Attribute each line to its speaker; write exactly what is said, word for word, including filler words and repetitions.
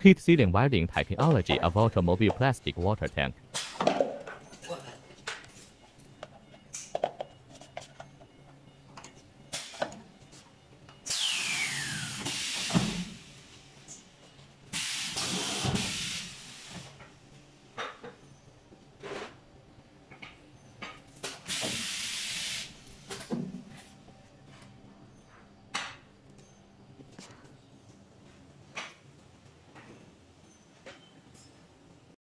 Speaker 1: heat sealing welding technology of automobile plastic water tank.